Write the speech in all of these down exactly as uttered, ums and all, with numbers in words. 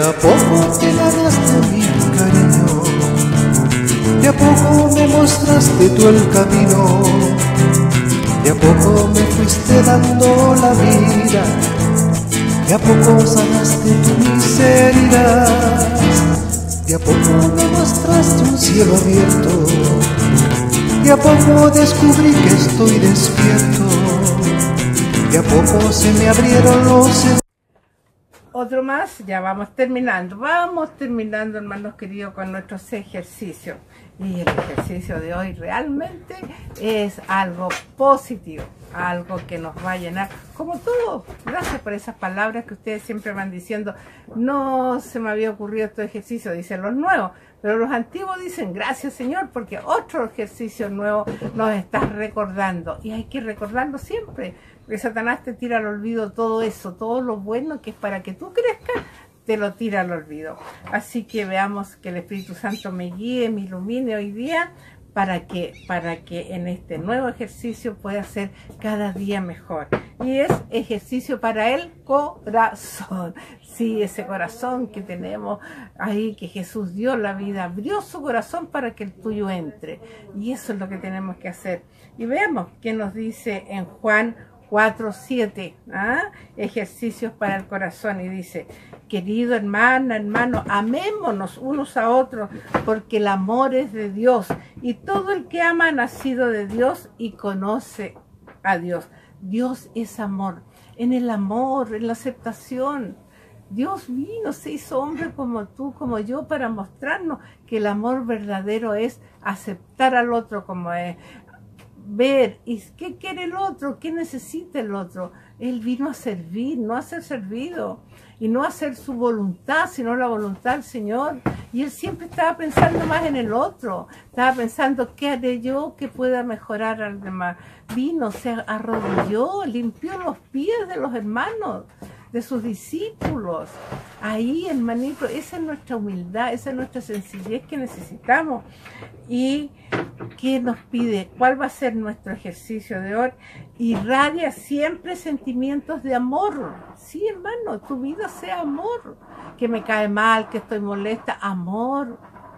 a poco te ganaste mi cariño, de a poco me mostraste tú el camino, de a poco me fuiste dando la vida, de a poco sanaste tu miseria, de a poco me mostraste un cielo abierto, de a poco descubrí que estoy despierto, de a poco se me abrieron los... Otro más, ya vamos terminando, vamos terminando, hermanos queridos, con nuestros ejercicios. Y el ejercicio de hoy realmente es algo positivo, algo que nos va a llenar, como todo. Gracias por esas palabras que ustedes siempre van diciendo. No se me había ocurrido este ejercicio, dicen los nuevos, pero los antiguos dicen gracias, Señor, porque otro ejercicio nuevo nos estás recordando. Y hay que recordarlo siempre, porque Satanás te tira al olvido todo eso, todo lo bueno que es para que tú crezcas, te lo tira al olvido. Así que veamos que el Espíritu Santo me guíe, me ilumine hoy día, para que, para que en este nuevo ejercicio pueda ser cada día mejor. Y es ejercicio para el corazón. Sí, ese corazón que tenemos ahí, que Jesús dio la vida, abrió su corazón para que el tuyo entre. Y eso es lo que tenemos que hacer. Y veamos qué nos dice en Juan cuatro siete, ¿ah? Ejercicios para el corazón, y dice: querido hermana, hermano, amémonos unos a otros, porque el amor es de Dios, y todo el que ama ha nacido de Dios y conoce a Dios. Dios es amor. En el amor, en la aceptación, Dios vino, se hizo hombre como tú, como yo, para mostrarnos que el amor verdadero es aceptar al otro como es, ver y qué quiere el otro, qué necesita el otro. Él vino a servir, no a ser servido, y no a hacer su voluntad, sino la voluntad del Señor. Y él siempre estaba pensando más en el otro, estaba pensando qué haré yo que pueda mejorar al demás. Vino, se arrodilló, limpió los pies de los hermanos, de sus discípulos. Ahí, hermanito, esa es nuestra humildad, esa es nuestra sencillez que necesitamos. ¿Y qué nos pide? ¿Cuál va a ser nuestro ejercicio de hoy? Irradia siempre sentimientos de amor. Sí, hermano, tu vida sea amor. Que me cae mal, que estoy molesta, amor.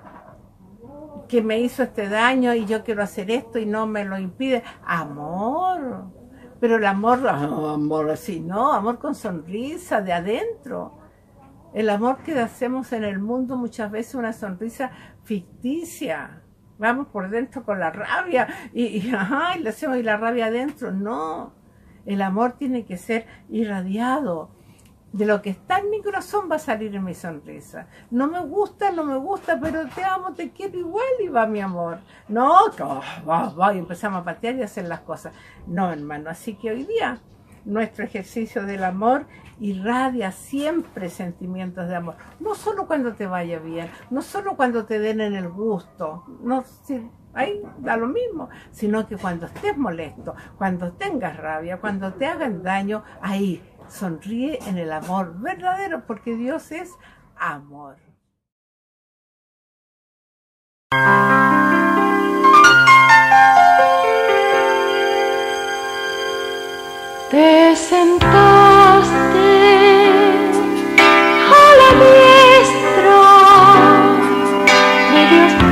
Que me hizo este daño y yo quiero hacer esto y no me lo impide, amor. Pero el amor, oh, amor así, no, amor con sonrisa de adentro. El amor que hacemos en el mundo muchas veces una sonrisa ficticia. Vamos por dentro con la rabia y, y, ajá, y le hacemos y la rabia adentro. No, el amor tiene que ser irradiado. De lo que está en mi corazón va a salir en mi sonrisa. No me gusta, no me gusta, pero te amo, te quiero igual y va mi amor. No, oh, va, va, y empezamos a patear y a hacer las cosas. No, hermano, así que hoy día nuestro ejercicio del amor irradia siempre sentimientos de amor. No solo cuando te vaya bien, no solo cuando te den en el gusto, no, si, ahí da lo mismo, sino que cuando estés molesto, cuando tengas rabia, cuando te hagan daño, ahí sonríe en el amor verdadero, porque Dios es amor. Te sentaste a la diestra de Dios.